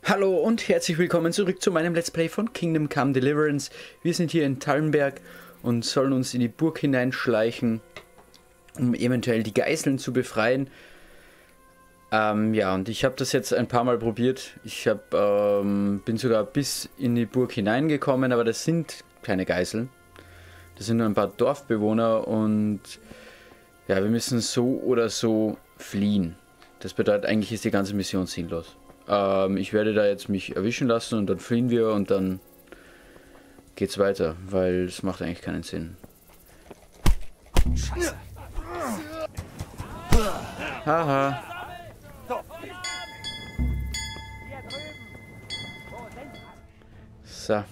Hallo und herzlich willkommen zurück zu meinem Let's Play von Kingdom Come Deliverance. Wir sind hier in Tallenberg und sollen uns in die Burg hineinschleichen, um eventuell die Geiseln zu befreien. Ja, und ich habe das jetzt ein paar Mal probiert. Ich bin sogar bis in die Burg hineingekommen, aber das sind keine Geiseln. Das sind nur ein paar Dorfbewohner und ja, wir müssen so oder so fliehen. Das bedeutet, eigentlich ist die ganze Mission sinnlos. Ich werde da jetzt mich erwischen lassen und dann fliehen wir und dann geht's weiter, weil es macht eigentlich keinen Sinn. Scheiße. Haha. So.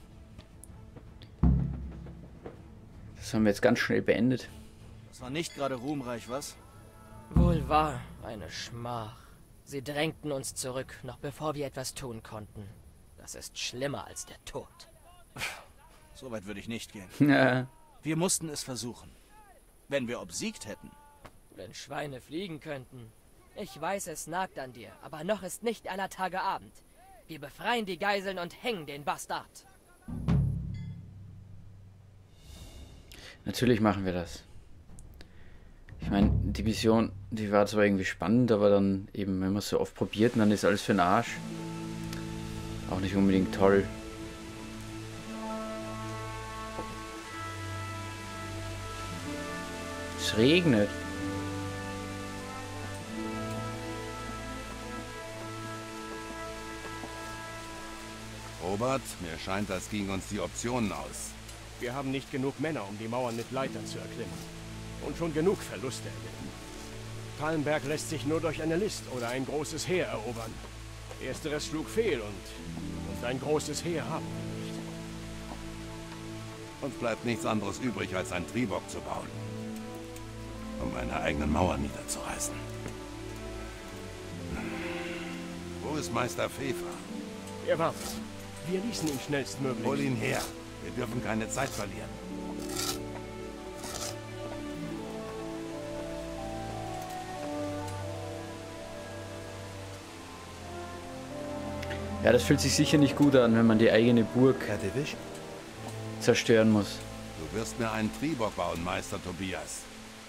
Das haben wir jetzt ganz schnell beendet. Das war nicht gerade ruhmreich, was? Wohl wahr, eine Schmach. Sie drängten uns zurück, noch bevor wir etwas tun konnten. Das ist schlimmer als der Tod. So weit würde ich nicht gehen. Ja. Wir mussten es versuchen. Wenn wir obsiegt hätten. Wenn Schweine fliegen könnten. Ich weiß, es nagt an dir, aber noch ist nicht aller Tage Abend. Wir befreien die Geiseln und hängen den Bastard. Natürlich machen wir das. Ich meine, die Mission, die war zwar irgendwie spannend, aber dann eben, wenn man es so oft probiert, dann ist alles für den Arsch. Auch nicht unbedingt toll. Es regnet. Robert, mir scheint, das ging uns die Optionen aus. Wir haben nicht genug Männer, um die Mauern mit Leitern zu erklimmen. Und schon genug Verluste erlitten. Tallenberg lässt sich nur durch eine List oder ein großes Heer erobern. Ersteres schlug fehl und ein großes Heer haben wir nicht. Uns bleibt nichts anderes übrig, als einen Triebock zu bauen. Um meine eigenen Mauern niederzureißen. Wo ist Meister Pfeffer? Er wartet. Wir ließen ihn schnellstmöglich. Hol ihn her. Wir dürfen keine Zeit verlieren. Ja, das fühlt sich sicher nicht gut an, wenn man die eigene Burg zerstören muss. Du wirst mir einen Triebock bauen, Meister Tobias.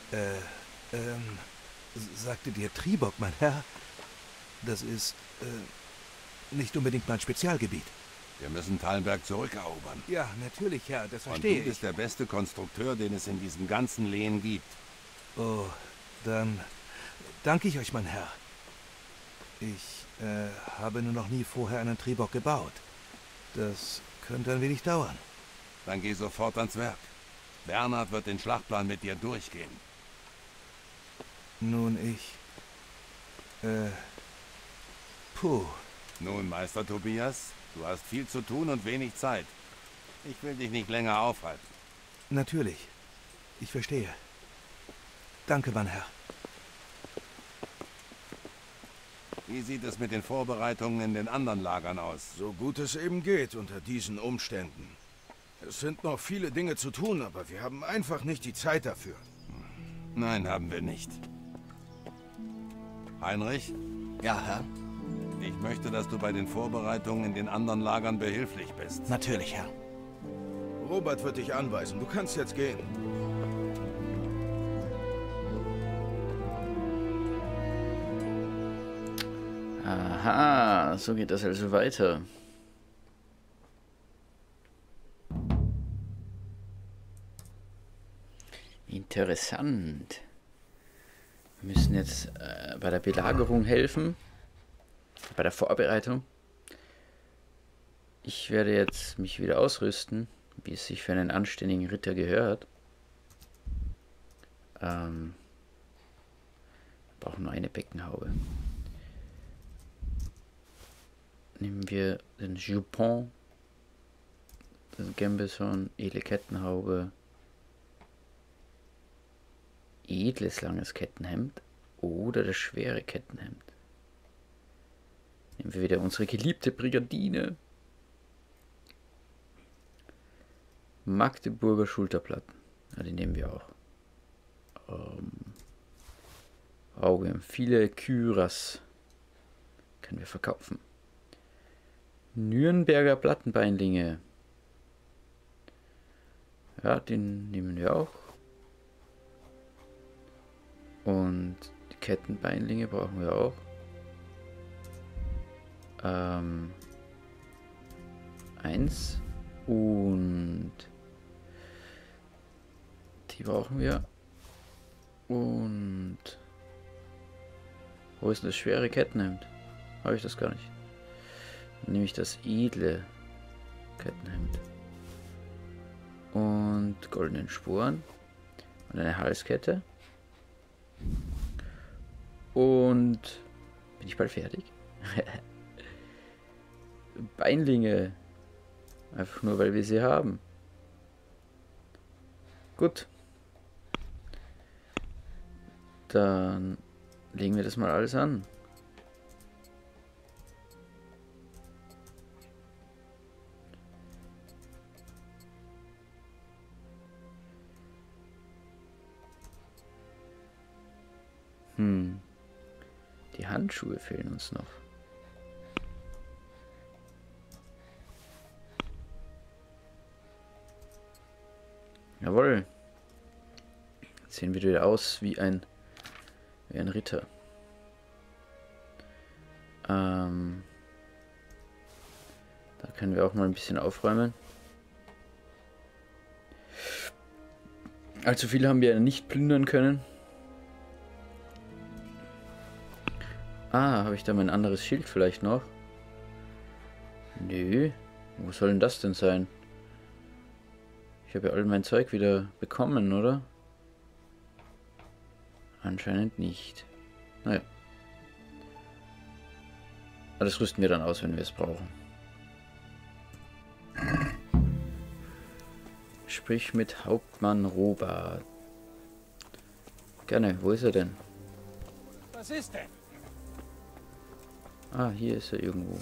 Sagte dir Triebock, mein Herr? Das ist, nicht unbedingt mein Spezialgebiet. Wir müssen Tallenberg zurückerobern. Ja, natürlich, Herr, das Und verstehe du ich. bist der beste Konstrukteur, den es in diesem ganzen Lehen gibt. Oh, dann danke ich euch, mein Herr. Ich, habe nur noch nie vorher einen Triebock gebaut. Das könnte ein wenig dauern. Dann geh sofort ans Werk. Bernhard wird den Schlachtplan mit dir durchgehen. Nun, puh. Nun, Meister Tobias, du hast viel zu tun und wenig Zeit. Ich will dich nicht länger aufhalten. Natürlich. Ich verstehe. Danke, mein Herr. Wie sieht es mit den Vorbereitungen in den anderen Lagern aus? So gut es eben geht unter diesen Umständen. Es sind noch viele Dinge zu tun, aber wir haben einfach nicht die Zeit dafür. Nein, haben wir nicht. Heinrich, Ja, Herr? ich möchte, dass du bei den Vorbereitungen in den anderen Lagern behilflich bist. Natürlich, Herr. Robert wird dich anweisen. Du kannst jetzt gehen. Aha, so geht das also weiter. Interessant. Wir müssen jetzt bei der Belagerung helfen, bei der Vorbereitung. Ich werde jetzt mich wieder ausrüsten, wie es sich für einen anständigen Ritter gehört. Wir brauchen nur eine Beckenhaube. Nehmen wir den Jupon, den Gambeson, edle Kettenhaube, edles langes Kettenhemd oder das schwere Kettenhemd. Nehmen wir wieder unsere geliebte Brigadine. Magdeburger Schulterplatten. Ja, die nehmen wir auch. Oh, wir haben viele Kyras. Können wir verkaufen. Nürnberger Plattenbeinlinge. Ja, den nehmen wir auch. Und die Kettenbeinlinge brauchen wir auch. Eins. Und die brauchen wir. Und wo ist denn das schwere Kettenhemd? Habe ich das gar nicht. Dann nehme ich das edle Kettenhemd. Und goldenen Spuren. Und eine Halskette. Und bin ich bald fertig? Beinlinge. Einfach nur, weil wir sie haben. Gut. Dann legen wir das mal alles an. Die Handschuhe fehlen uns noch. Jawohl. Jetzt sehen wir wieder aus wie ein Ritter. Da können wir auch mal ein bisschen aufräumen. Allzu viel haben wir nicht plündern können. Ah, habe ich da mein anderes Schild vielleicht noch? Nö. Wo soll denn das denn sein? Ich habe ja all mein Zeug wieder bekommen, oder? Anscheinend nicht. Naja. Aber das rüsten wir dann aus, wenn wir es brauchen. Sprich mit Hauptmann Robert. Gerne, wo ist er denn? Was ist denn? Ah, hier ist er irgendwo.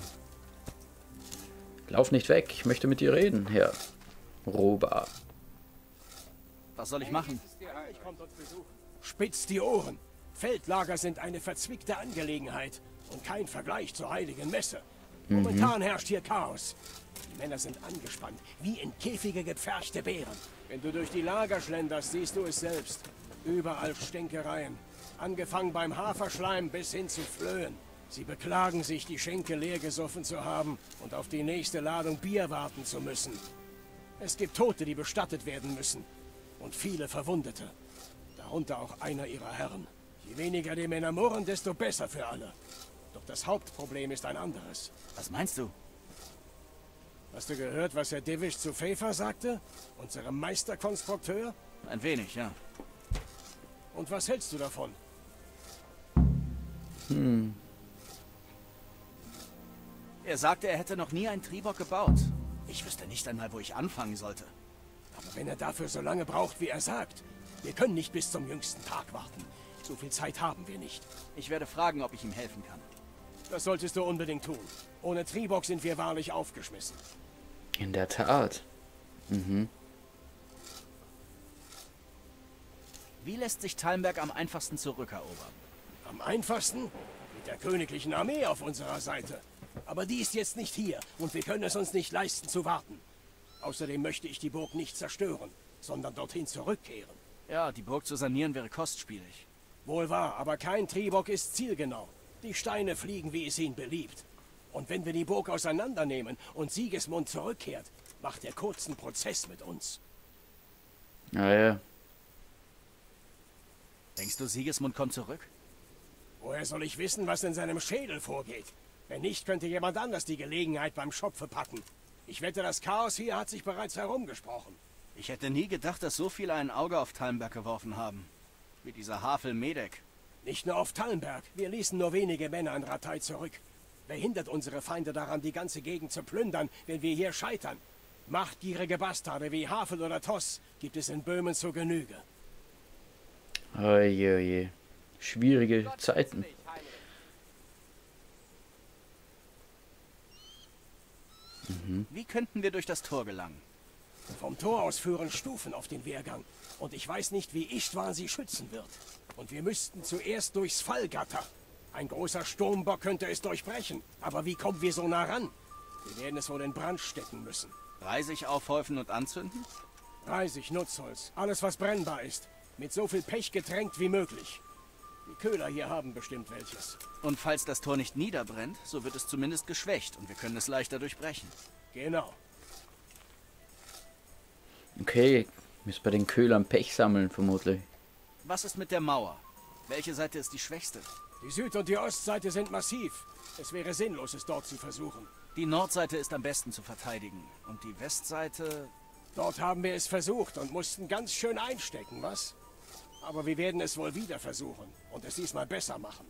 Lauf nicht weg, ich möchte mit dir reden, Herr Robert. Was soll ich machen? Ich komme uns besuchen. Spitzt die Ohren. Feldlager sind eine verzwickte Angelegenheit und kein Vergleich zur heiligen Messe. Momentan herrscht hier Chaos. Die Männer sind angespannt, wie in Käfige gepferchte Bären. Wenn du durch die Lager schlenderst, siehst du es selbst. Überall Stinkereien. Angefangen beim Haferschleim bis hin zu Flöhen. Sie beklagen sich, die Schenke leer gesoffen zu haben und auf die nächste Ladung Bier warten zu müssen. Es gibt Tote, die bestattet werden müssen. Und viele Verwundete. Darunter auch einer ihrer Herren. Je weniger die Männer murren, desto besser für alle. Doch das Hauptproblem ist ein anderes. Was meinst du? Hast du gehört, was Herr Divish zu Pfeffer sagte? Unserem Meisterkonstrukteur? Ein wenig, ja. Und was hältst du davon? Er sagte, er hätte noch nie einen Triebock gebaut. Ich wüsste nicht einmal, wo ich anfangen sollte. Aber wenn er dafür so lange braucht, wie er sagt, wir können nicht bis zum jüngsten Tag warten. So viel Zeit haben wir nicht. Ich werde fragen, ob ich ihm helfen kann. Das solltest du unbedingt tun. Ohne Triebock sind wir wahrlich aufgeschmissen. In der Tat. Wie lässt sich Talmberg am einfachsten zurückerobern? Am einfachsten? Mit der königlichen Armee auf unserer Seite. Aber die ist jetzt nicht hier und wir können es uns nicht leisten zu warten. Außerdem möchte ich die Burg nicht zerstören, sondern dorthin zurückkehren. Ja, die Burg zu sanieren wäre kostspielig. Wohl wahr, aber kein Triebock ist zielgenau. Die Steine fliegen, wie es ihnen beliebt. Und wenn wir die Burg auseinandernehmen und Sigismund zurückkehrt, macht er kurzen Prozess mit uns. Ah ja. Denkst du, Sigismund kommt zurück? Woher soll ich wissen, was in seinem Schädel vorgeht? Wenn nicht, könnte jemand anders die Gelegenheit beim Schopfe packen. Ich wette, das Chaos hier hat sich bereits herumgesprochen. Ich hätte nie gedacht, dass so viele ein Auge auf Talmberg geworfen haben. Wie dieser Havel Medek. Nicht nur auf Talmberg. Wir ließen nur wenige Männer in Ratay zurück. Wer hindert unsere Feinde daran, die ganze Gegend zu plündern, wenn wir hier scheitern? Machtgierige Bastarde wie Havel oder Toss gibt es in Böhmen zur Genüge. Oje, oje. Schwierige Zeiten. Wie könnten wir durch das Tor gelangen? Vom Tor aus führen Stufen auf den Wehrgang. Und ich weiß nicht, wie Ischtwan sie schützen wird. Und wir müssten zuerst durchs Fallgatter. Ein großer Sturmbock könnte es durchbrechen. Aber wie kommen wir so nah ran? Wir werden es wohl in Brand stecken müssen. Reisig aufhäufen und anzünden? Reisig, Nutzholz, alles was brennbar ist. Mit so viel Pech getränkt wie möglich. Die Köhler hier haben bestimmt welches. Und falls das Tor nicht niederbrennt, so wird es zumindest geschwächt und wir können es leichter durchbrechen. Genau. Okay, müssen bei den Köhlern Pech sammeln, vermutlich. Was ist mit der Mauer? Welche Seite ist die schwächste? Die Süd- und die Ostseite sind massiv. Es wäre sinnlos, es dort zu versuchen. Die Nordseite ist am besten zu verteidigen. Und die Westseite... Dort haben wir es versucht und mussten ganz schön einstecken, was? Aber wir werden es wohl wieder versuchen und es diesmal besser machen.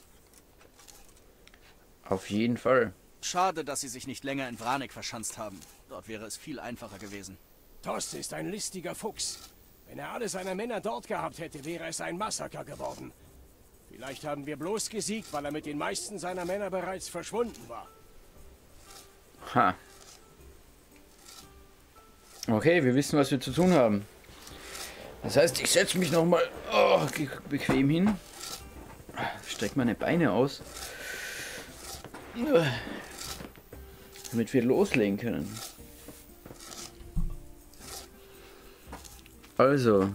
Auf jeden Fall. Schade, dass sie sich nicht länger in Vranik verschanzt haben. Dort wäre es viel einfacher gewesen. Toss ist ein listiger Fuchs. Wenn er alle seine Männer dort gehabt hätte, wäre es ein Massaker geworden. Vielleicht haben wir bloß gesiegt, weil er mit den meisten seiner Männer bereits verschwunden war. Ha. Okay, wir wissen, was wir zu tun haben. Das heißt, ich setze mich nochmal bequem hin. Strecke meine Beine aus. Damit wir loslegen können. Also.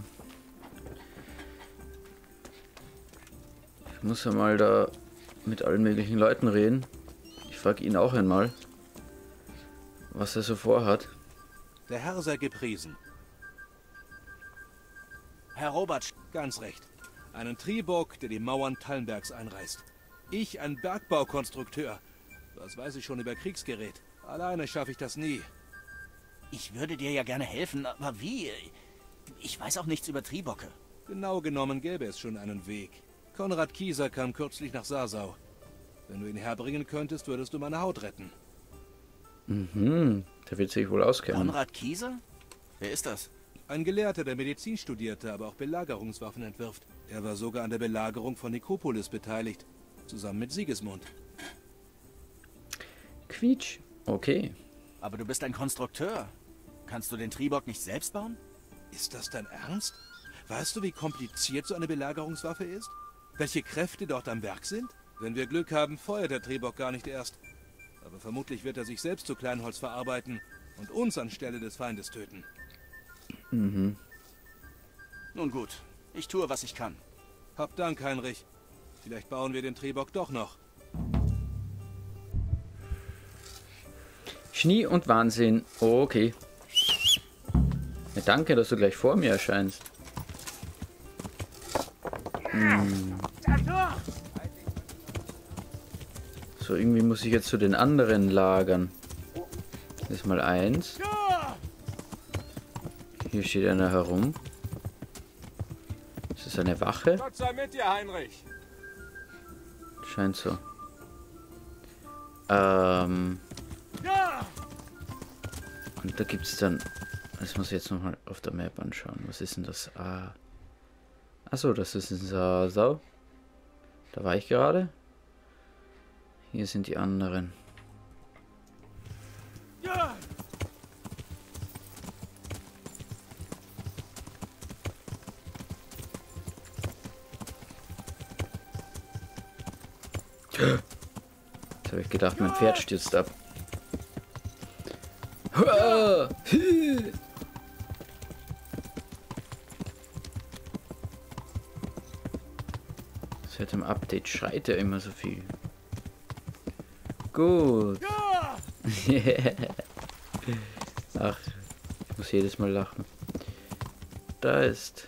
Ich muss ja mal da mit allen möglichen Leuten reden. Ich frage ihn auch einmal, was er so vorhat. Der Herr sei gepriesen. Herr Robert, Ganz recht. Einen Tribock, der die Mauern Tallenbergs einreißt. Ich, ein Bergbaukonstrukteur. Was weiß ich schon über Kriegsgerät? Alleine schaffe ich das nie. ich würde dir ja gerne helfen, aber wie? Ich weiß auch nichts über Tribocke. Genau genommen gäbe es schon einen Weg. Konrad Kieser kam kürzlich nach Sasau. Wenn du ihn herbringen könntest, würdest du meine Haut retten. Mhm, der wird sich wohl auskennen. Konrad Kieser? Wer ist das? Ein Gelehrter, der Medizin studierte, aber auch Belagerungswaffen entwirft. Er war sogar an der Belagerung von Nikopolis beteiligt, zusammen mit Sigismund. Quietsch. Okay. Aber du bist ein Konstrukteur. Kannst du den Tribock nicht selbst bauen? Ist das dein Ernst? Weißt du, wie kompliziert so eine Belagerungswaffe ist? Welche Kräfte dort am Werk sind? Wenn wir Glück haben, feuert der Tribock gar nicht erst. Aber vermutlich wird er sich selbst zu Kleinholz verarbeiten und uns anstelle des Feindes töten. Mhm. Nun gut, ich tue, was ich kann. Hab Dank, Heinrich. Vielleicht bauen wir den Tribock doch noch. Schnee und Wahnsinn. Okay. Ja, danke, dass du gleich vor mir erscheinst. So, irgendwie muss ich jetzt zu den anderen lagern. Das ist mal eins. Hier steht einer herum. Ist das eine Wache? Gott sei mit dir, Heinrich. Scheint so. Und da gibt es dann... Das muss ich jetzt nochmal auf der Map anschauen. Was ist denn das? Achso, das ist in Sasau. Da war ich gerade. Hier sind die anderen. Ja! Jetzt habe ich gedacht, mein Pferd stürzt ab. Seit dem Update schreit er immer so viel. Gut. Ach, ich muss jedes Mal lachen. Da ist...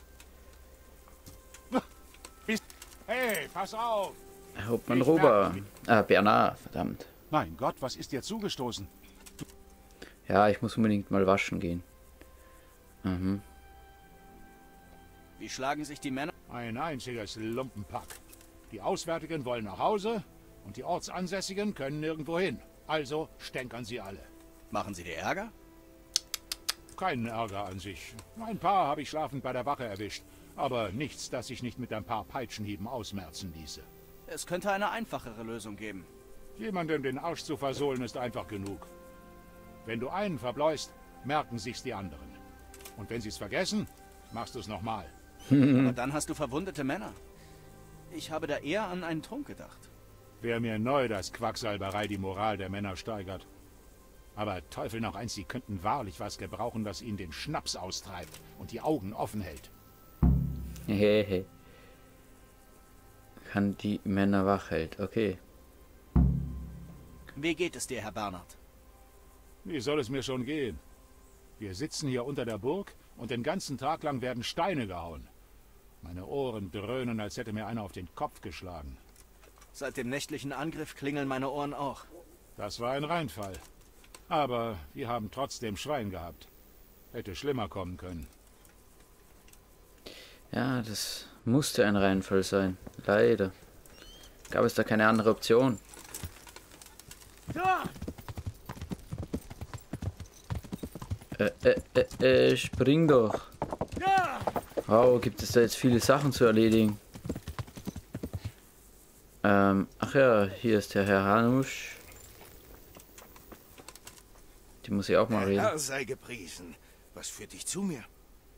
Hey, pass auf! Hauptmann Ich Rober. merke- Bernard, verdammt. Mein Gott, was ist dir zugestoßen? Ja, ich muss unbedingt mal waschen gehen. Mhm. Wie schlagen sich die Männer? Ein einziges Lumpenpack. Die Auswärtigen wollen nach Hause und die Ortsansässigen können nirgendwo hin. Also stänkern sie alle. Machen sie dir Ärger? Keinen Ärger an sich. Ein paar habe ich schlafend bei der Wache erwischt. Aber nichts, das sich nicht mit ein paar Peitschenhieben ausmerzen ließe. Es könnte eine einfachere Lösung geben. Jemandem den Arsch zu versohlen ist einfach genug. Wenn du einen verbläust, merken sich's die anderen. Und wenn sie's vergessen, machst du's nochmal. Aber dann hast du verwundete Männer. Ich habe da eher an einen Trunk gedacht. Wär mir neu, dass Quacksalberei die Moral der Männer steigert. Aber Teufel noch eins, sie könnten wahrlich was gebrauchen, das ihnen den Schnaps austreibt und die Augen offen hält. Hehehe. Kann die Männer wach hält, okay. Wie geht es dir, Herr Bernhard? Wie soll es mir schon gehen? Wir sitzen hier unter der Burg und den ganzen Tag lang werden Steine gehauen. Meine Ohren dröhnen, als hätte mir einer auf den Kopf geschlagen. Seit dem nächtlichen Angriff klingeln meine Ohren auch. Das war ein Reinfall. Aber wir haben trotzdem Schwein gehabt. Hätte schlimmer kommen können. Ja, das musste ein Reinfall sein. Leider. Gab es da keine andere Option? Spring doch. Oh, gibt es da jetzt viele Sachen zu erledigen? Ach ja, hier ist der Herr Hanusch. Die muss ich auch mal reden. Herr sei gepriesen. Was führt dich zu mir?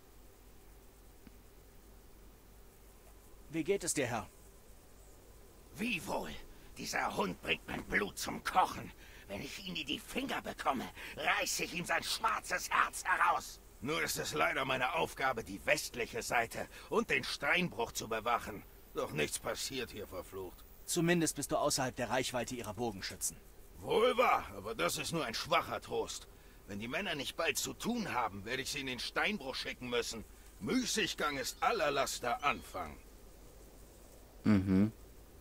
Wie geht es dir, Herr? Wie wohl? Dieser Hund bringt mein Blut zum Kochen. Wenn ich ihn in die Finger bekomme, reiße ich ihm sein schwarzes Herz heraus. Nur ist es leider meine Aufgabe, die westliche Seite und den Steinbruch zu bewachen. Doch nichts passiert hier, verflucht. Zumindest bist du außerhalb der Reichweite ihrer Bogenschützen. Wohl wahr, aber das ist nur ein schwacher Trost. Wenn die Männer nicht bald zu tun haben, werde ich sie in den Steinbruch schicken müssen. Müßiggang ist aller Laster Anfang. Mhm.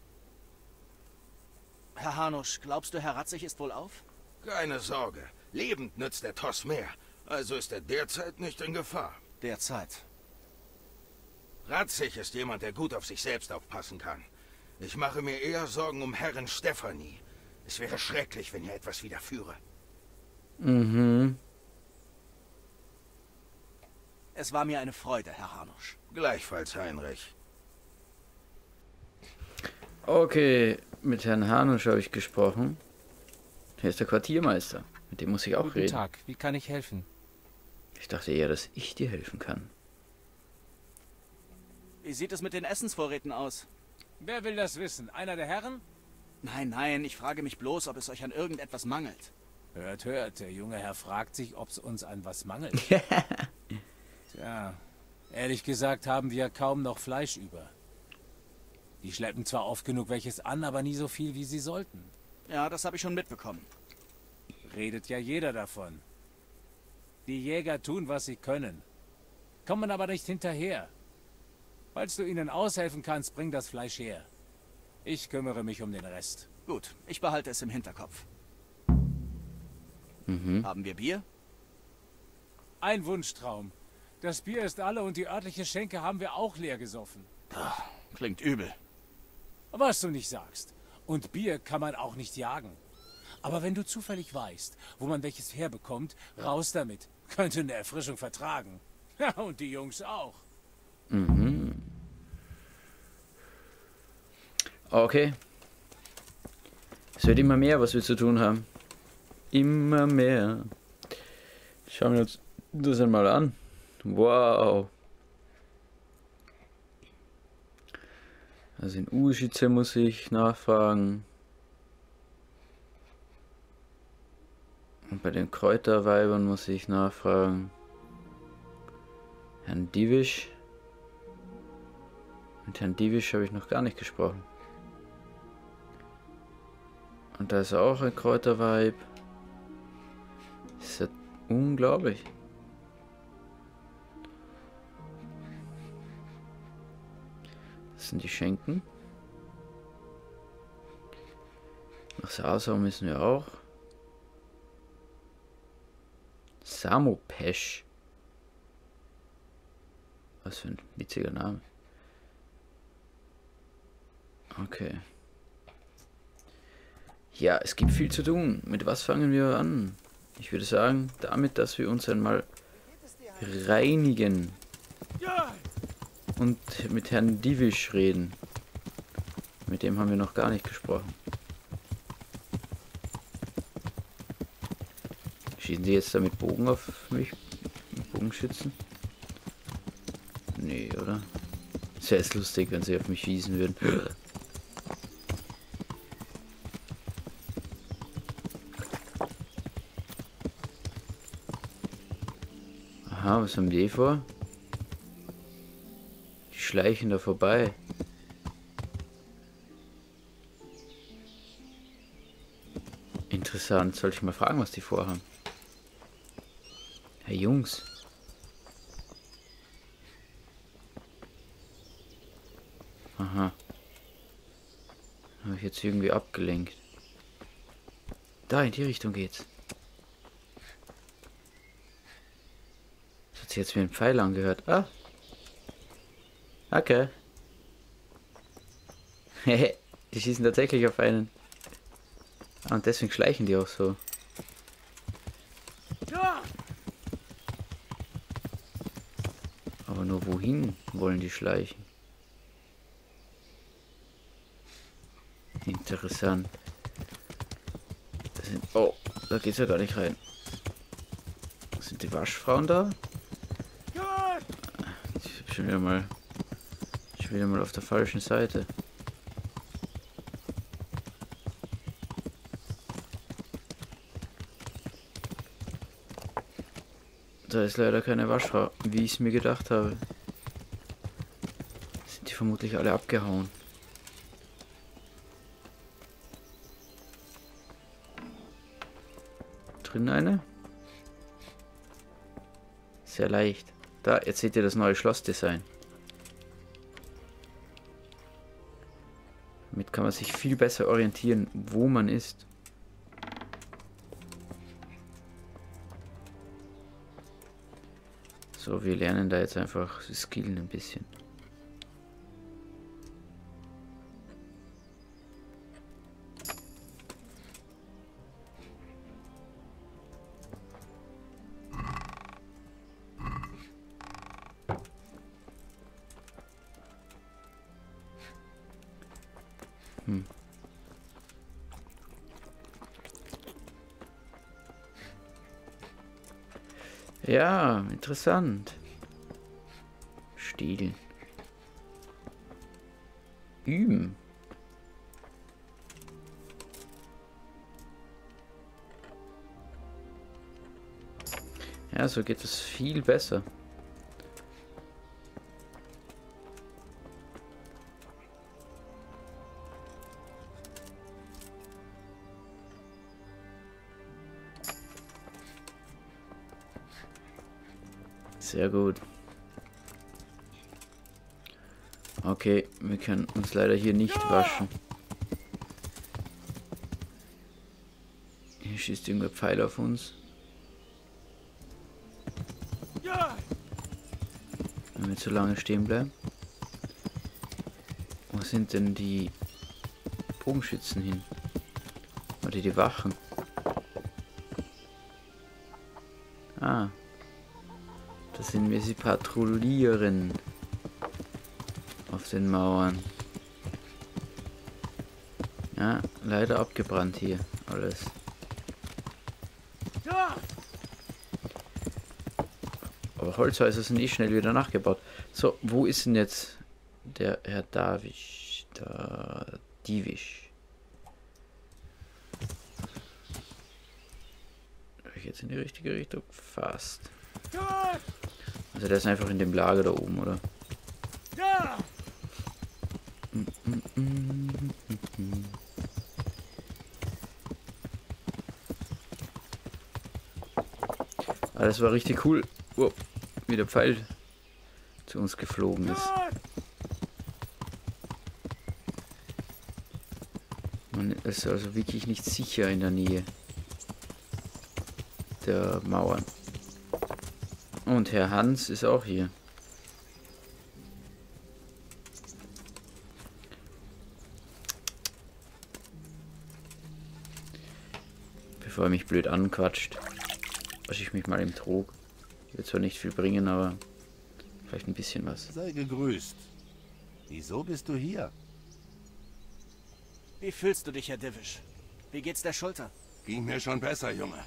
Herr Hanusch, glaubst du, Herr Ratzig ist wohl auf? Keine Sorge, lebend nützt der Toss mehr. Also ist er derzeit nicht in Gefahr. Derzeit. Ratzig ist jemand, der gut auf sich selbst aufpassen kann. Ich mache mir eher Sorgen um Herrin Stefanie. Es wäre schrecklich, wenn ihr etwas widerführe. Mhm. Es war mir eine Freude, Herr Hanusch. Gleichfalls, Heinrich. Okay, mit Herrn Hanusch habe ich gesprochen. Hier ist der Quartiermeister. Mit dem muss ich auch reden. Guten Tag, wie kann ich helfen? Ich dachte eher, dass ich dir helfen kann. Wie sieht es mit den Essensvorräten aus? Wer will das wissen? Einer der Herren? Nein, nein, ich frage mich bloß, ob es euch an irgendetwas mangelt. Hört, hört, der junge Herr fragt sich, ob es uns an was mangelt. Tja, ehrlich gesagt haben wir kaum noch Fleisch über. Die schleppen zwar oft genug welches an, aber nie so viel, wie sie sollten. Ja, das habe ich schon mitbekommen. Redet ja jeder davon. Die Jäger tun, was sie können. Kommen aber nicht hinterher. Falls du ihnen aushelfen kannst, bring das Fleisch her. Ich kümmere mich um den Rest. Gut, ich behalte es im Hinterkopf. Mhm. Haben wir Bier? Ein Wunschtraum. Das Bier ist alle und die örtliche Schenke haben wir auch leer gesoffen. Klingt übel. Was du nicht sagst. Und Bier kann man auch nicht jagen. Aber wenn du zufällig weißt, wo man welches herbekommt, raus damit. Könnte eine Erfrischung vertragen. Ja, und die Jungs auch. Mhm. Okay. Es wird immer mehr, was wir zu tun haben. Immer mehr. Schauen wir uns das einmal an. Wow. Also in Uschitze muss ich nachfragen. Und bei den Kräuterweibern muss ich nachfragen. Herrn Divisch. Mit Herrn Divisch habe ich noch gar nicht gesprochen. Und da ist auch ein Kräuterweib. Ist ja unglaublich. Das sind die Schenken. Nach Sasau müssen wir auch. Samopesch. Was für ein witziger Name. Okay. Ja, es gibt viel zu tun. Mit was fangen wir an? Ich würde sagen, damit, dass wir uns einmal reinigen. Und mit Herrn Divisch reden. Mit dem haben wir noch gar nicht gesprochen. Schießen Sie jetzt da mit Bogen auf mich? Mit Bogenschützen? Nee, oder? Es wäre jetzt lustig, wenn sie auf mich schießen würden. Aha, was haben die vor? Die schleichen da vorbei. Interessant. Soll ich mal fragen, was die vorhaben? Hey Jungs. Aha. Habe ich jetzt irgendwie abgelenkt. Da, in die Richtung geht's. Das hat sich jetzt wie ein Pfeil angehört. Ah. Okay. Hehe. Die schießen tatsächlich auf einen. Ah, und deswegen schleichen die auch so. Aber nur wohin wollen die schleichen? Interessant. Oh, da geht's ja gar nicht rein. Sind die Waschfrauen da? Ich bin schon wieder mal auf der falschen Seite. Da ist leider keine Waschfrau, wie ich es mir gedacht habe. Sind die vermutlich alle abgehauen. Drin eine? Sehr leicht. Da, jetzt seht ihr das neue Schlossdesign. Damit kann man sich viel besser orientieren, wo man ist. So, wir lernen da jetzt einfach skillen ein bisschen. Ja, interessant. Stiel. Üben. Ja, so geht es viel besser. Sehr gut. Okay, wir können uns leider hier nicht waschen. Hier schießt irgendein Pfeil auf uns. Wenn wir zu lange stehen bleiben. Wo sind denn die Bogenschützen hin? Oder die Wachen? Ah. Das sind wir, sie patrouillieren auf den Mauern. Ja, leider abgebrannt hier alles. Aber Holzhäuser sind eh schnell wieder nachgebaut. So, wo ist denn jetzt der Herr Davisch? Da, Divisch. Soll ich jetzt in die richtige Richtung? Fast. Also der ist einfach in dem Lager da oben, oder? Ah, das war richtig cool, wie der Pfeil zu uns geflogen ist. Man ist also wirklich nicht sicher in der Nähe der Mauern. Und Herr Hans ist auch hier. Bevor er mich blöd anquatscht, wasche ich mich mal im Trog. Wird zwar nicht viel bringen, aber vielleicht ein bisschen was. Sei gegrüßt. Wieso bist du hier? Wie fühlst du dich, Herr Divish? Wie geht's der Schulter? Ging mir schon besser, Junge.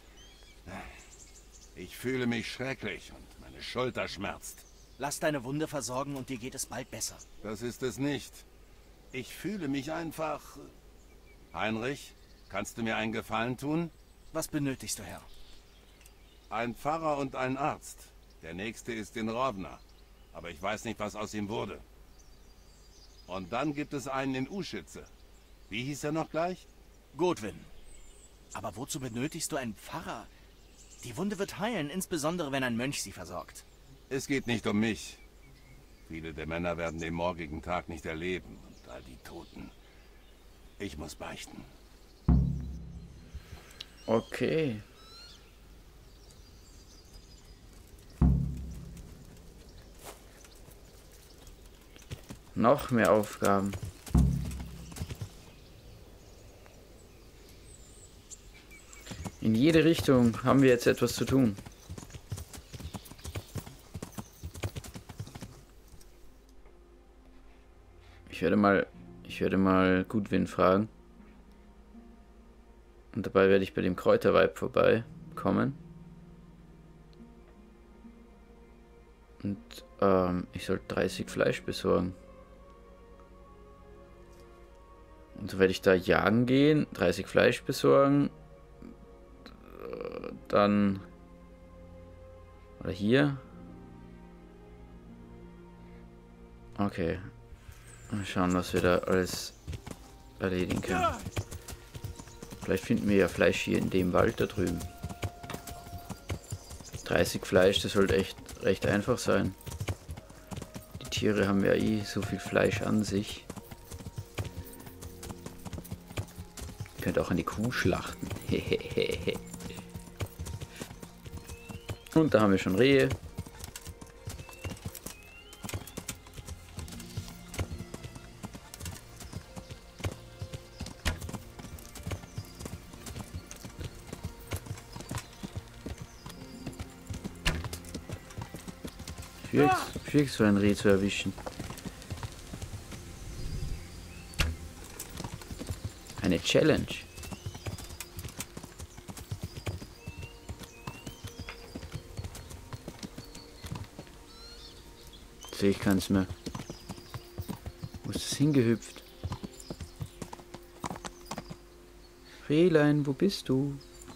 Ich fühle mich schrecklich und meine Schulter schmerzt. Lass deine Wunde versorgen und dir geht es bald besser. Das ist es nicht. Ich fühle mich einfach... Heinrich, kannst du mir einen Gefallen tun? Was benötigst du, Herr? Ein Pfarrer und ein Arzt. Der nächste ist in Rovna. Aber ich weiß nicht, was aus ihm wurde. Und dann gibt es einen in Uschitze. Wie hieß er noch gleich? Godwin. Aber wozu benötigst du einen Pfarrer? Die Wunde wird heilen, insbesondere wenn ein Mönch sie versorgt. Es geht nicht um mich. Viele der Männer werden den morgigen Tag nicht erleben. Und all die Toten. Ich muss beichten. Okay. Noch mehr Aufgaben. In jede Richtung haben wir jetzt etwas zu tun. Ich werde mal Godwin fragen. Und dabei werde ich bei dem Kräuterweib vorbeikommen. Und ich sollte 30 Fleisch besorgen. Und so werde ich da jagen gehen, 30 Fleisch besorgen. Dann... Oder hier. Okay. Mal schauen, was wir da alles erledigen können. Vielleicht finden wir ja Fleisch hier in dem Wald da drüben. 30 Fleisch, das sollte echt recht einfach sein. Die Tiere haben ja eh so viel Fleisch an sich. Ihr könnt auch eine Kuh schlachten. Und da haben wir schon Rehe. Schwierig, so ein Reh zu erwischen. Eine Challenge. Sehe ich keins mehr. Wo ist es hingehüpft? Rehlein, wo bist du?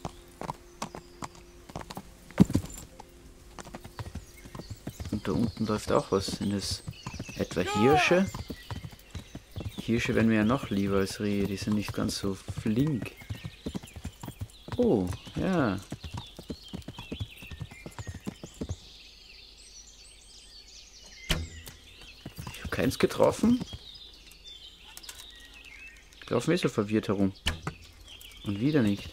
Da unten läuft auch was. Sind es etwa Hirsche? Hirsche wären mir ja noch lieber als Rehe. Die sind nicht ganz so flink. Oh, ja. Ich habe keins getroffen. Ich laufe mir so verwirrt herum. Und wieder nicht.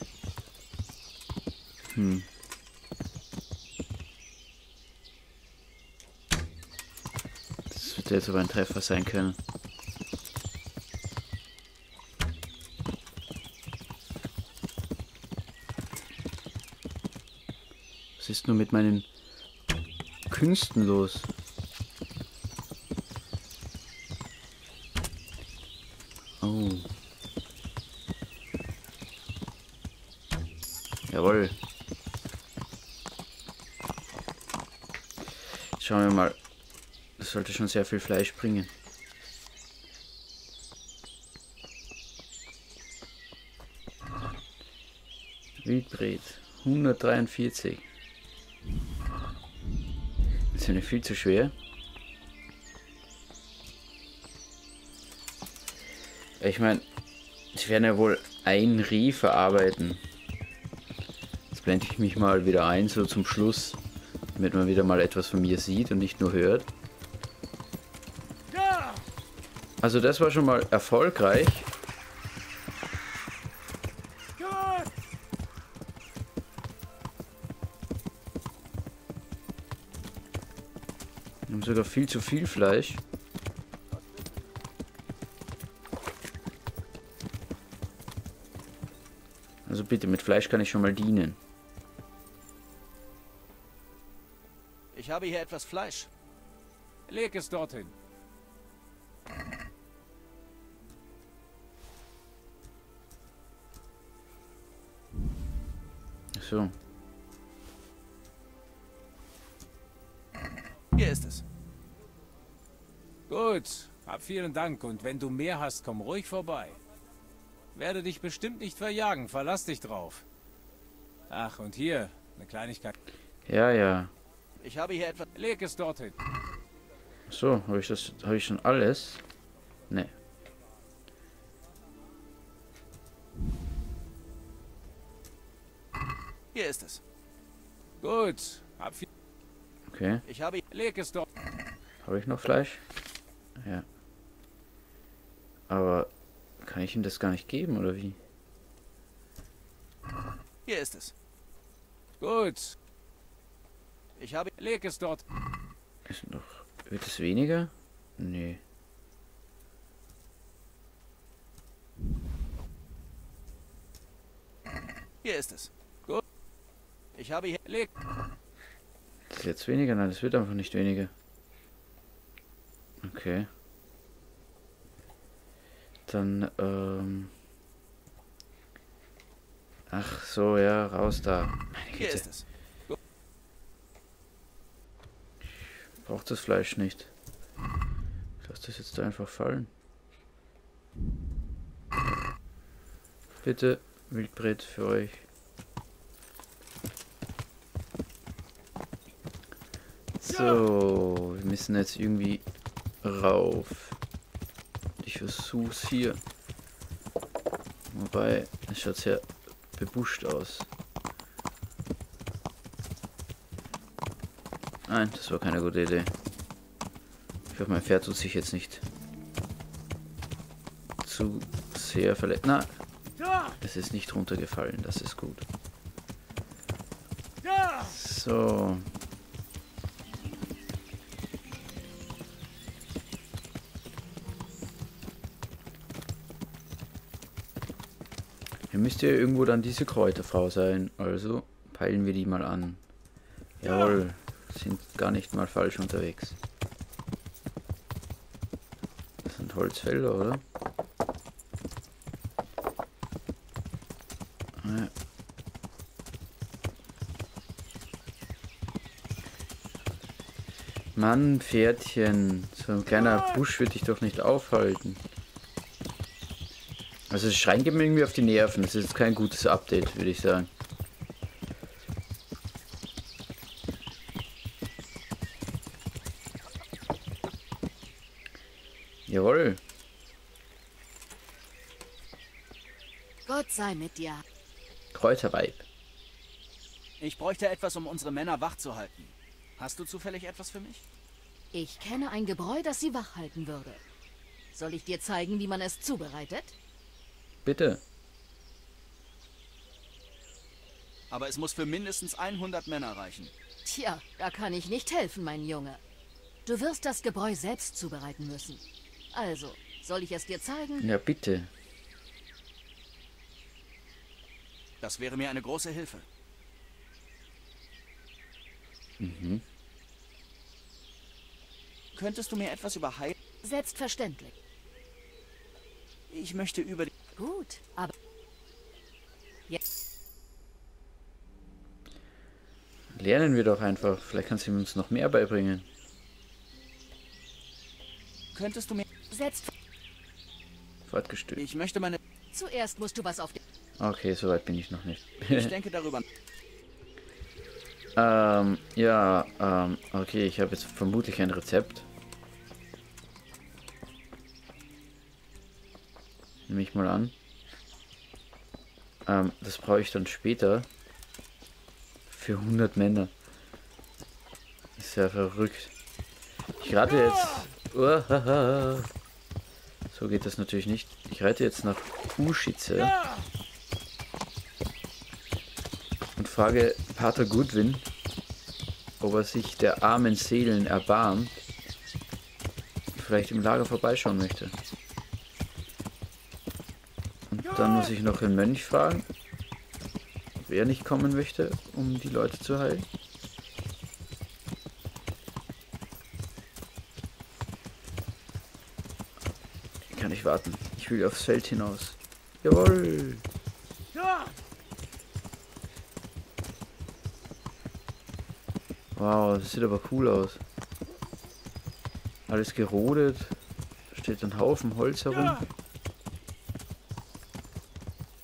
Jetzt aber ein Treffer sein können. Was ist nur mit meinen Künsten los? Oh. Jawohl. Jetzt schauen wir mal. Das sollte schon sehr viel Fleisch bringen. Wildbret, 143. Das ist ja nicht viel zu schwer. Ich meine, ich werde ja wohl ein Reh verarbeiten. Jetzt blende ich mich mal wieder ein, so zum Schluss, damit man wieder mal etwas von mir sieht und nicht nur hört. Also das war schon mal erfolgreich. Wir haben sogar viel zu viel Fleisch. Also bitte, mit Fleisch kann ich schon mal dienen. Ich habe hier etwas Fleisch. Leg es dorthin. So. Hier ist es. Gut, hab vielen Dank und wenn du mehr hast, komm ruhig vorbei. Werde dich bestimmt nicht verjagen, verlass dich drauf. Ach, und hier, eine Kleinigkeit. Ja, ja. Ich habe hier etwas... Leg es dorthin. So, habe ich schon alles? Ne. Hier ist es. Gut. Hab viel. Okay. Ich habe... Leg es dort. Habe ich noch Fleisch? Ja. Aber kann ich ihm das gar nicht geben, oder wie? Hier ist es. Gut. Ich habe... Leg es dort. Ist noch... Wird es weniger? Nee. Hier ist es. Gut. Ich habe hier... Leg. Das ist jetzt weniger? Nein, das wird einfach nicht weniger. Okay. Dann, ach so, ja, raus da. Meine Hier Güte. ist es. Ich brauche das Fleisch nicht. Ich lasse das jetzt da einfach fallen. Bitte, Wildbret für euch. So, wir müssen jetzt irgendwie rauf. Ich versuch's hier. Wobei, es schaut sehr bebuscht aus. Nein, das war keine gute Idee. Ich hoffe, mein Pferd tut sich jetzt nicht zu sehr verletzt. Na, es ist nicht runtergefallen, das ist gut. So. Hier müsste ja irgendwo dann diese Kräuterfrau sein, also peilen wir die mal an. Jawohl, sind gar nicht mal falsch unterwegs. Das sind Holzfelder, oder? Ja. Mann, Pferdchen, so ein kleiner Busch wird dich doch nicht aufhalten. Also das Schreien geht mir irgendwie auf die Nerven. Das ist jetzt kein gutes Update, würde ich sagen. Jawohl. Gott sei mit dir. Kräuterweib. Ich bräuchte etwas, um unsere Männer wach zu halten. Hast du zufällig etwas für mich? Ich kenne ein Gebräu, das sie wach halten würde. Soll ich dir zeigen, wie man es zubereitet? Bitte. Aber es muss für mindestens 100 Männer reichen. Tja, da kann ich nicht helfen, mein Junge. Du wirst das Gebräu selbst zubereiten müssen. Also, soll ich es dir zeigen? Ja, bitte. Das wäre mir eine große Hilfe. Mhm. Könntest du mir etwas über Heil... Selbstverständlich. Ich möchte über die... Gut, aber... Lernen wir doch einfach. Vielleicht kannst du uns noch mehr beibringen. Könntest du mir... Fortgestellt. Ich möchte meine... Zuerst musst du was auf den... Okay, soweit bin ich noch nicht. Ich denke darüber... Okay, ich habe jetzt vermutlich ein Rezept. Nehme ich mal an. Das brauche ich dann später. Für 100 Männer. Ist ja verrückt. Ich rate jetzt... So geht das natürlich nicht. Ich reite jetzt nach Uschitze. Und frage Pater Goodwin, ob er sich der armen Seelen erbarmt und vielleicht im Lager vorbeischauen möchte. Und dann muss ich noch den Mönch fragen, ob er nicht kommen möchte, um die Leute zu heilen. Ich kann nicht warten. Ich will aufs Feld hinaus. Jawohl! Wow, das sieht aber cool aus. Alles gerodet. Da steht ein Haufen Holz herum.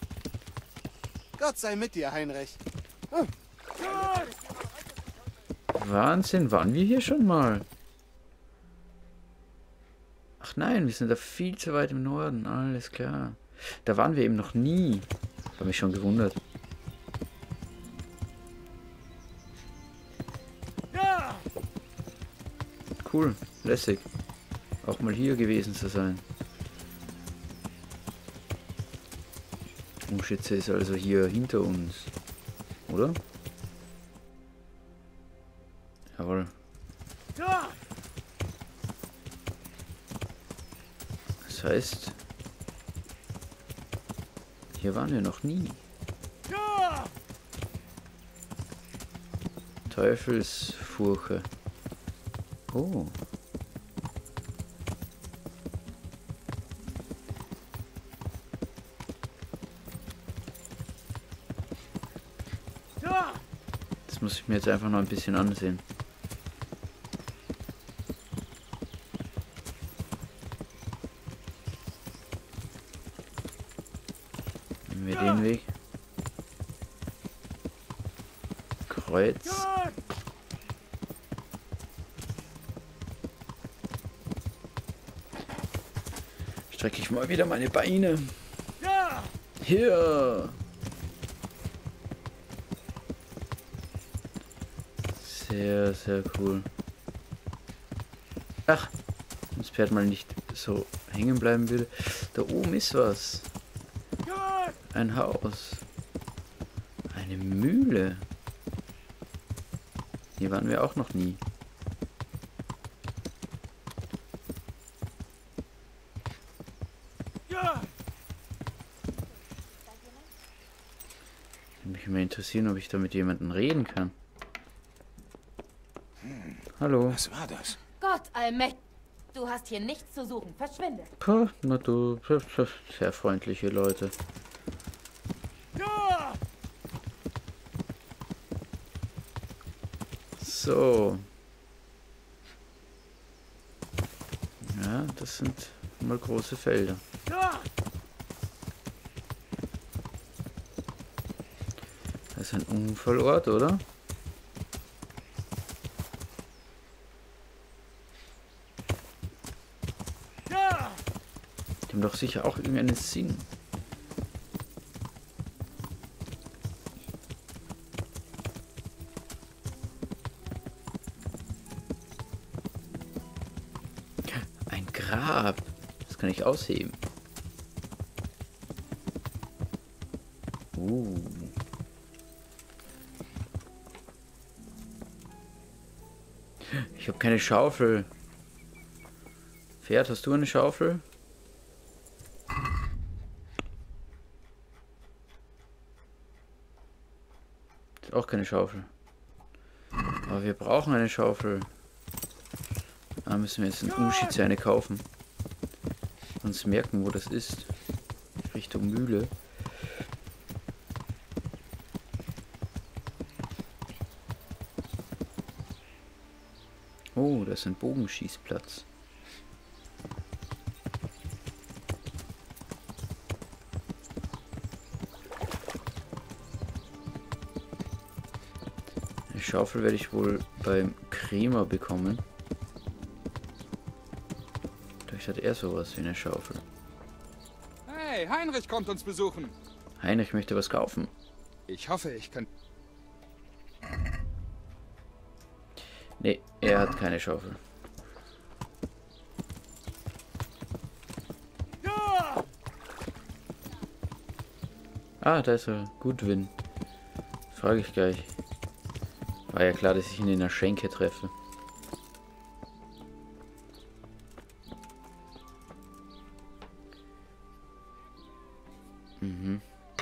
Gott sei mit dir, Heinrich. Wahnsinn, waren wir hier schon mal? Ach nein, wir sind da viel zu weit im Norden, alles klar. Da waren wir eben noch nie. Habe mich schon gewundert. Cool, lässig. Auch mal hier gewesen zu sein. U-Schütze ist also hier hinter uns, oder? Jawohl. Das heißt, hier waren wir noch nie. Teufelsfurche. Oh. Das muss ich mir jetzt einfach noch ein bisschen ansehen. Nehmen wir den Weg. Kreuz. Strecke ich mal wieder meine Beine. Hier. Sehr, sehr cool. Ach, wenn das Pferd mal nicht so hängen bleiben würde. Da oben ist was. Ein Haus. Eine Mühle. Hier waren wir auch noch nie. Würde mich mal interessieren, ob ich da mit jemandem reden kann. Hallo. Was war das? Gott allmächtig. Du hast hier nichts zu suchen. Verschwinde. Puh, na du, sehr freundliche Leute. So. Ja, das sind mal große Felder. Das ist ein Unfallort, oder? Die haben doch sicher auch irgendeinen Sinn. Ein Grab. Das kann ich ausheben. Ich habe keine Schaufel. Pferd, hast du eine Schaufel? Ist auch keine Schaufel. Aber wir brauchen eine Schaufel. Da müssen wir jetzt in U-Schütze eine kaufen. Uns merken, wo das ist. Richtung Mühle. Oh, das ist ein Bogenschießplatz. Eine Schaufel werde ich wohl beim Krämer bekommen. Vielleicht hat er sowas wie eine Schaufel. Hey, Heinrich kommt uns besuchen. Heinrich möchte was kaufen. Ich hoffe, ich kann... Nee, er hat keine Schaufel. Ah, da ist er. Goodwin. Frage ich gleich. War ja klar, dass ich ihn in der Schenke treffe. Mhm.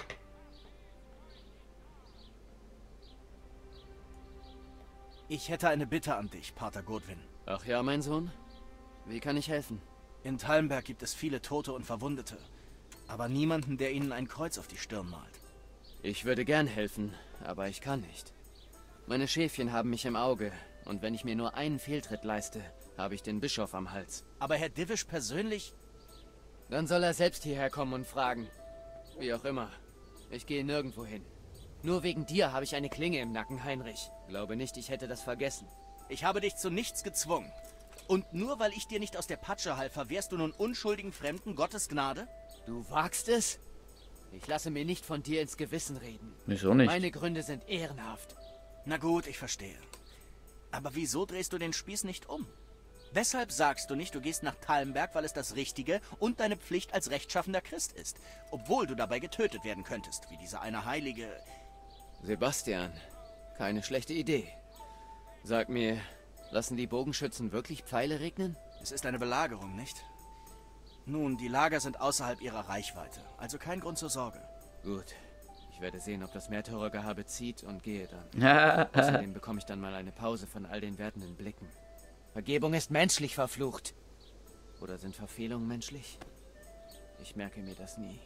Ich hätte eine Bitte an dich, Pater Goodwin. Ach ja, mein Sohn? Wie kann ich helfen? In Talmberg gibt es viele Tote und Verwundete, aber niemanden, der ihnen ein Kreuz auf die Stirn malt. Ich würde gern helfen, aber ich kann nicht. Meine Schäfchen haben mich im Auge, und wenn ich mir nur einen Fehltritt leiste, habe ich den Bischof am Hals. Aber Herr Divish persönlich? Dann soll er selbst hierher kommen und fragen. Wie auch immer. Ich gehe nirgendwo hin. Nur wegen dir habe ich eine Klinge im Nacken, Heinrich. Glaube nicht, ich hätte das vergessen. Ich habe dich zu nichts gezwungen. Und nur weil ich dir nicht aus der Patsche half, verwehrst du nun unschuldigen Fremden Gottes Gnade? Du wagst es? Ich lasse mir nicht von dir ins Gewissen reden. Wieso nicht? Meine Gründe sind ehrenhaft. Na gut, ich verstehe. Aber wieso drehst du den Spieß nicht um? Weshalb sagst du nicht, du gehst nach Talmberg, weil es das Richtige und deine Pflicht als rechtschaffender Christ ist, obwohl du dabei getötet werden könntest, wie dieser eine Heilige... Sebastian, keine schlechte Idee. Sag mir, lassen die Bogenschützen wirklich Pfeile regnen? Es ist eine Belagerung, nicht? Nun, die Lager sind außerhalb ihrer Reichweite, also kein Grund zur Sorge. Gut. Ich werde sehen, ob das Märtyrergehabe zieht und gehe dann. Außerdem bekomme ich dann mal eine Pause von all den werdenden Blicken. Vergebung ist menschlich, verflucht. Oder sind Verfehlungen menschlich? Ich merke mir das nie.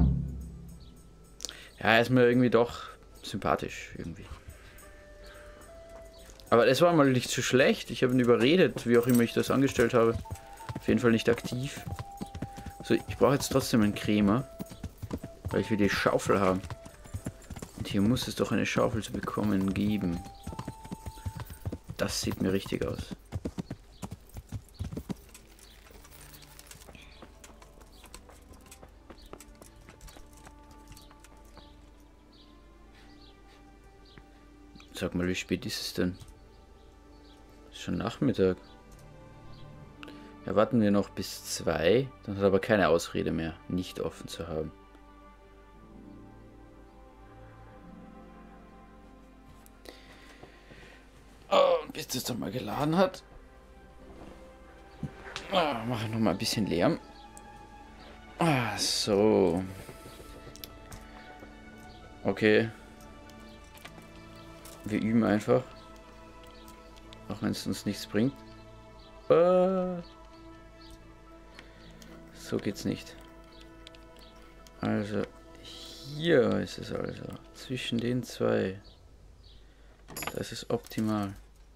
Ja, er ist mir irgendwie doch sympathisch, irgendwie. Aber das war mal nicht so schlecht. Ich habe ihn überredet, wie auch immer ich das angestellt habe. Auf jeden Fall nicht aktiv. So, ich brauche jetzt trotzdem einen Krämer. Weil ich will die Schaufel haben. Und hier muss es doch eine Schaufel zu bekommen geben. Das sieht mir richtig aus. Sag mal, wie spät ist es denn? Ist schon Nachmittag. Ja, warten wir noch bis 2. Dann hat er aber keine Ausrede mehr, nicht offen zu haben. Oh, und bis das dann mal geladen hat. Mache ich noch mal ein bisschen Lärm. So. Okay. Wir üben einfach. Auch wenn es uns nichts bringt. So geht's nicht. Also, hier ist es also. Zwischen den zwei. Das ist optimal.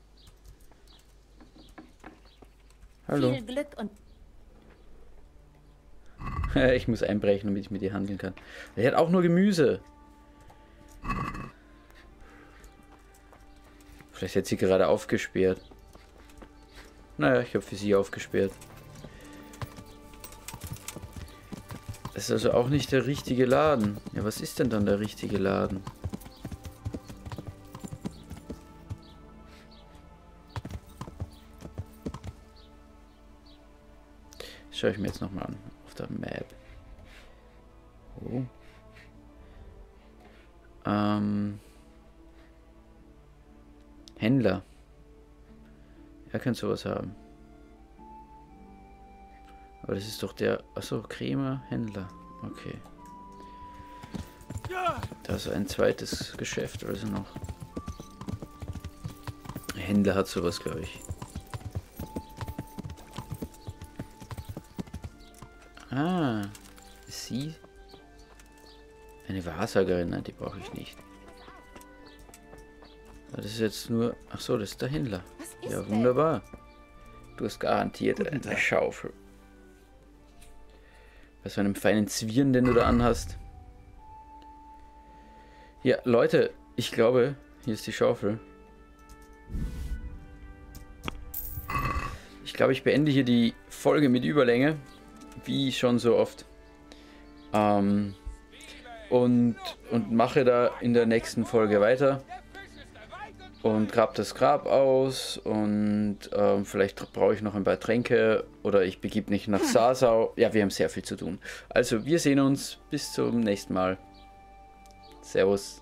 Hallo. Viel Glück und... Ich muss einbrechen, damit ich mit ihr handeln kann. Er hat auch nur Gemüse. Vielleicht hat sie gerade aufgesperrt. Naja, ich habe für sie aufgesperrt. Das ist also auch nicht der richtige Laden. Ja, was ist denn dann der richtige Laden? Das schaue ich mir jetzt nochmal an. Auf der Map. Oh. Händler. Er könnte sowas haben. Aber das ist doch der... Achso, Krämer, Händler. Okay. Da ist ein zweites Geschäft also noch. Händler hat sowas, glaube ich. Ah. Ist sie? Eine Wahrsagerin, nein, die brauche ich nicht. Das ist jetzt nur... Ach so, das ist der Händler. Ja, wunderbar. Du hast garantiert eine Schaufel. Bei so einem feinen Zwirn, den du da anhast. Ja, Leute, ich glaube, hier ist die Schaufel. Ich glaube, ich beende hier die Folge mit Überlänge. Wie schon so oft. Und mache da in der nächsten Folge weiter. Und grab das Grab aus und vielleicht brauche ich noch ein paar Tränke oder ich begebe mich nach Sasau. Ja, wir haben sehr viel zu tun. Also, wir sehen uns. Bis zum nächsten Mal. Servus.